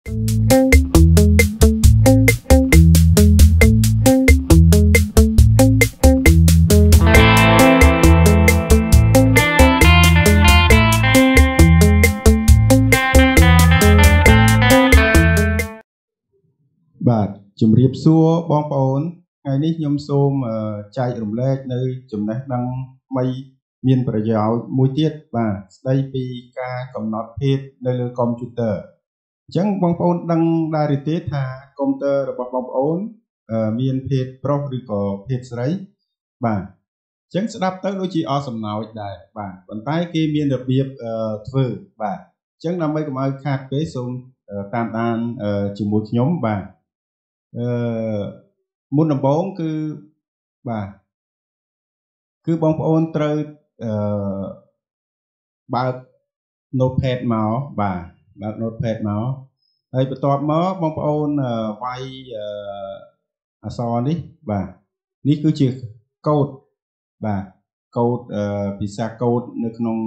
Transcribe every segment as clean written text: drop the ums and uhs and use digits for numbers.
បាទជំរាបសួរបងប្អូនថ្ងៃនេះខ្ញុំសូមចែករំលែកនៅចំណេះដឹងថ្មីមានប្រយោជន៍មួយទៀតបាទស្ដីពីការកំណត់ភេទនៅលើកុំព្យូទ័រអញ្ចឹងបងប្អូនដឹងដែរឬទេថាកុំព្យូទ័ររបស់បងប្អូនមានភេទប្រុសឬក៏ភេទស្រីបាទអញ្ចឹងស្ដាប់ទៅដូចជាអស់សំណើចដែរបាទប៉ុន្តែគេមានរបៀបធ្វើបាទអញ្ចឹងដើម្បីកុំឲ្យខាតពេលសូមតាមដានជាមួយខ្ញុំបាទមុនដំបូងគឺបាទគឺបងប្អូនត្រូវបើក notepad មកបាទបើក notepad មកហើយបន្ទាប់មកបងប្អូនវាយអក្សរនេះបាទនេះគឺជាកូដបាទកូដភាសាកូដនៅក្នុង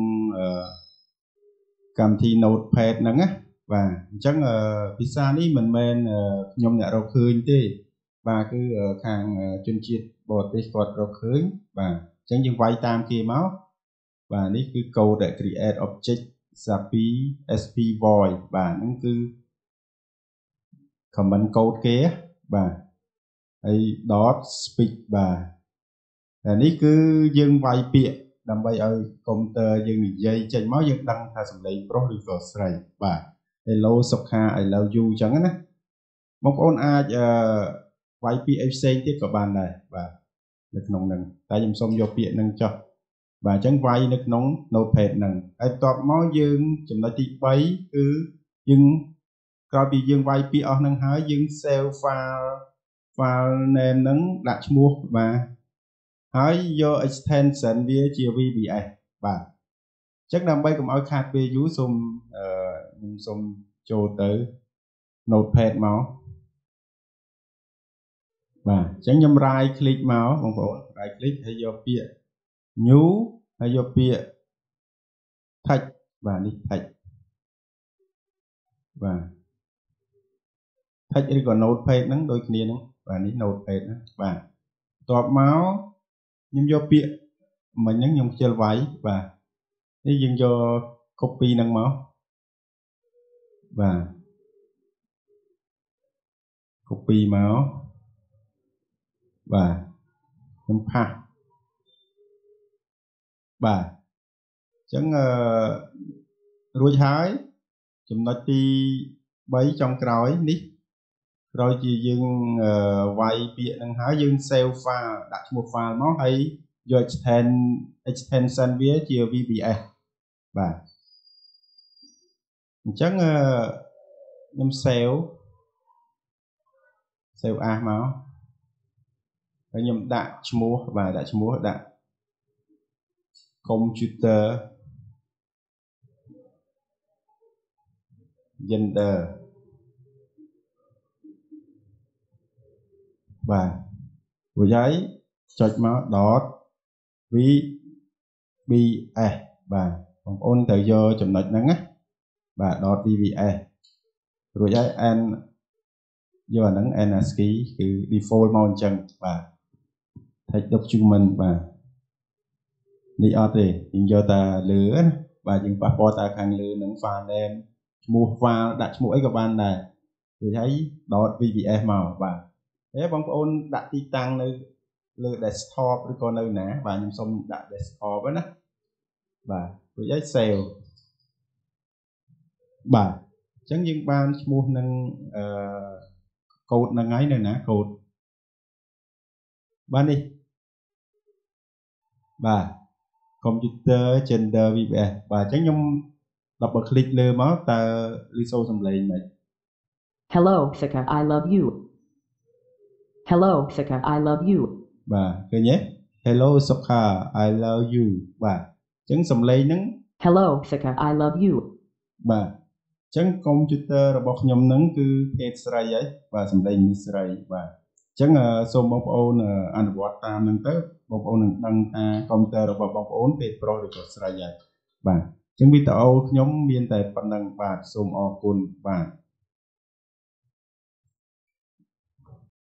កម្មវិធី notepad ហ្នឹងណាបាទអញ្ចឹងភាសានេះមិនមែនខ្ញុំអ្នករកឃើញទេបាទគឺខាងជនជាតិបរទេសគាត់រកឃើញបាទអញ្ចឹងយើងវាយតាមគេមកបាទនេះគឺ code create object sapi sp void បាទហ្នឹងគឺ command code គេបាទហើយ dot speak បាទតែនេះគឺយើងវាយពាក្យដើម្បីឲ្យកុំព្យូទ័រយើងនិយាយចេញមកយើងដឹងថាសំឡេងប្រុសឬក៏ស្រីបាទ hello សុខា I love you អញ្ចឹងណាបងប្អូនអាចវាយពាក្យអីផ្សេងទៀតក៏បានដែរបាទនៅក្នុងហ្នឹងតែខ្ញុំសូមយកពាក្យហ្នឹងចុះបាទអញ្ចឹងវាយនៅក្នុង notepad ហ្នឹងហើយបន្ទាប់មកយើងចំណុចទី3គឺយើងក្រោយពីយើងវាយពាក្យអស់ហ្នឹងហើយយើង save file name ហ្នឹងដាក់ឈ្មោះបាទហើយយក extension វាជា VBS បាទអញ្ចឹងដើម្បីកុំឲ្យខាតពេលយូរសូមខ្ញុំសូមចូលទៅ notepad មកបាទអញ្ចឹងខ្ញុំ right click មកបងប្អូន right click ហើយយកពាក្យ new ហើយយកពាក្យ text បាទនេះ text បាទ text ឬក៏ notepad ហ្នឹងដូចគ្នាហ្នឹងបាទនេះ notepad ហ្នឹងបាទបន្ទាប់មកខ្ញុំយកពាក្យមិញហ្នឹងខ្ញុំខ្ជិលវាយបាទនេះយើងយក copy ហ្នឹងមកបាទ copy មកបាទខ្ញុំផាសបាទអញ្ចឹងរួចហើយចំណុចទី3ចុងក្រោយនេះក្រោយជាយើងវាយពាក្យហ្នឹងហើយយើង save file ដាក់ឈ្មោះ file មកហើយយក extension វាជា VBS បាទអញ្ចឹងខ្ញុំ save as មកហើយខ្ញុំដាក់ឈ្មោះបាទដាក់ឈ្មោះដាក់ computer gender បាទរួចហើយចុចមក dot vbs បាទបងប្អូនត្រូវយកចំណុចហ្នឹងណាបាទ dot vbs រួចហើយ n យកអាហ្នឹង ASCII គឺ default មកអញ្ចឹងបាទ text document បាទនេះអត់ទេយើងយកតែលើណាបាទយើងប៉ះពាល់តែខាងលើនឹង file name ឈ្មោះ file ដាក់ឈ្មោះអីក៏បានដែររួចហើយ .vbs មកបាទហើយបងប្អូនដាក់ទីតាំងនៅលើ desktop ឬក៏នៅណាបាទខ្ញុំសូមដាក់ desktop ណាបាទរួចហើយ save បាទអញ្ចឹងយើងបានឈ្មោះនឹងកូដហ្នឹងហើយនៅណាកូដបាទនេះបាទ computer gender VBS បាទអញ្ចឹងខ្ញុំ double click លើមកតើឮសូរសំឡេងមិន Hello Sika I love you Hello Sika I love you បាទឃើញទេ Hello Sika I love you បាទអញ្ចឹងសំឡេងហ្នឹង Hello Sika I love you បាទអញ្ចឹង computer របស់ខ្ញុំហ្នឹងគឺភេទស្រីហើយបាទសំឡេងនេះស្រីបាទអញ្ចឹងសូមបងប្អូនអនុវត្តតាមហ្នឹងទៅបងប្អូននឹងដឹងថា computer របស់បងប្អូនភេទប្រុសឬក៏ស្រីហើយបាទអញ្ចឹងវីដេអូខ្ញុំមានតែប៉ុណ្្នឹងបាទសូមអរគុណបាទ